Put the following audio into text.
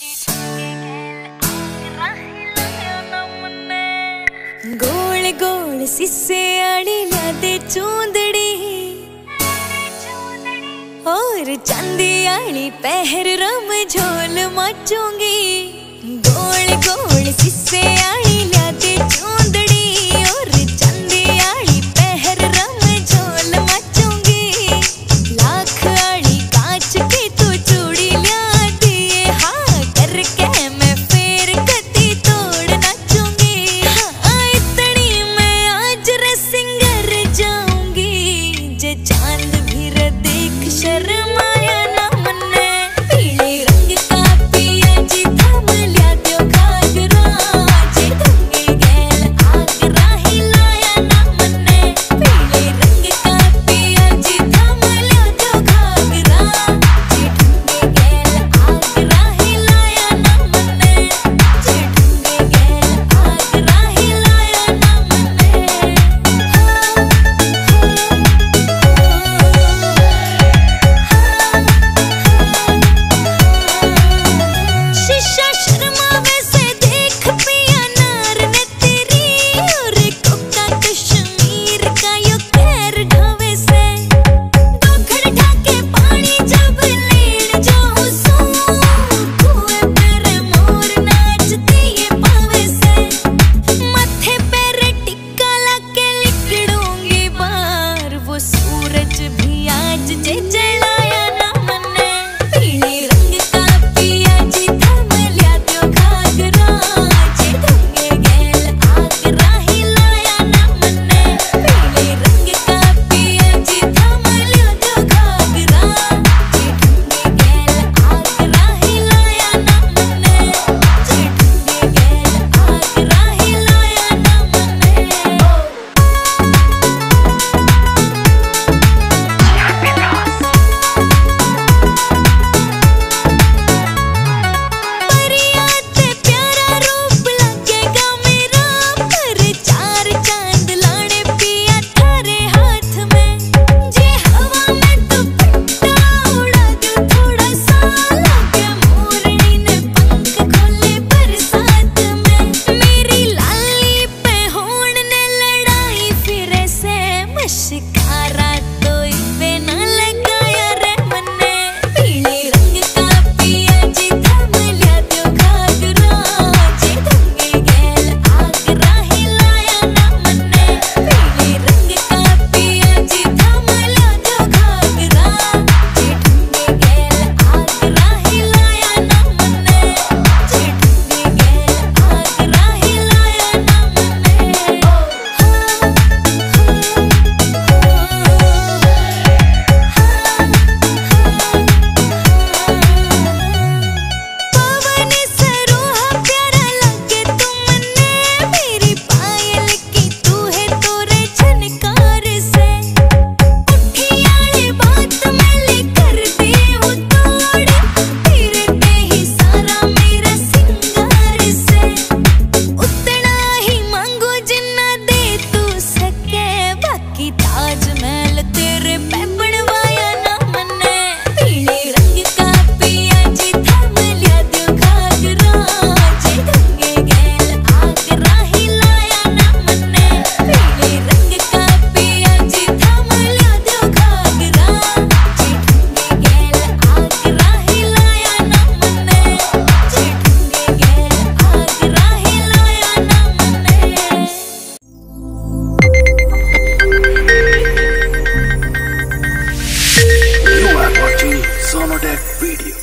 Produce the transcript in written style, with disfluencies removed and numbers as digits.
गोल गोल सिसे आड़ी लादे चूंदड़ी और चांदी आली पहर रम झोल मचूंगी। गोल गोल सिसे आड़ी लादे चूंदड़ी और चांदी आली पहर रम झोल मचूंगी। लाख आली कांच की तू चूड़ी ला दिए हाँ करके मैं फेर कती तोड़ नाचूंगी। हाँ इतनी मैं आज रे सिंगर जाऊंगी जे चांद भी रे देख शर्माया ना मन्ने। पीले रंग का पिया जी थाम लिया दो घाघरा जे धंगे गैल आगरा हिलाया ना मन्ने। पीले रंग का पिया जी थाम लिया दो घाघरा जे धंगे गैल आगरा हिलाया ना मन्ने। जे धंगे गैल आगरा हिलाया ना मन्ने। शीशा शर्मावे से देख पिया नार ने तेरी और कोका कश्मीर का यो खैर ढावे से। दोखड़ ढाके पानी जब लीड़ जाऊं सू कुएं पे मोर नाचती ये पावे से। मत्थे पे टिक्का लाके लिकड़ूंगी बार वो सूरज भी आज जे जलाया ना मन्ने। पीले रंग का पिया जी थाम लिया दो घाघरा जे धंगे गैल आगरा हिलाया ना मन्ने। पीले रंग का पिया जी थाम लिया दो घाघरा जे धंगे गैल आगरा हिलाया ना मन्ने। जे धंगे गैल आगरा हिलाया ना मन्ने। परिया ते प्यारा रूप लगेगा मेरा पर चार चांद लाने पिया थारे हाथ में। जे हवा में दुपट्टा उड़ा दूं थोड़ा सा लगे मोरनी ने पंख खोले बरसात में। मेरी लाली पे होड़ ने लड़ाई फिरे से मशकारा तो इवे ना लगाया रे मन्ने। पीले रंग का पिया जी थाम लिया दो घाघरा जे धंगे गैल आगरा हिलाया ना मन्ने। पीले रंग का पिया जी थाम लिया दो घाघरा जे धंगे गैल आगरा हिलाया ना मन्ने। जे धंगे गैल आगरा हिलाया ना मन्ने। पवन सरोहा प्यारा लगे तुमने मेरी पायल की तू है तोरे झनकार से। उठियाले बात मैंने कर दी हूँ तोड़ तेरे पे ही सारा मेरा सिंगार से। उतना ही मांगो जिन्ना दे तू सके बाकी ताजमहल तेरे पे बनवाया ना मन्ने। पीले रंग का पिया जी थाम लिया दो घाघरा जे धंगे गैल आगरा हिलाया ना मन्ने। पीले रंग का पिया जी थाम लिया दो घाघरा जे धंगे गैल आगरा हिलाया ना मन्ने। जे धंगे गैल आगरा हिलाया ना मन्ने। You are watching Sonodec Video.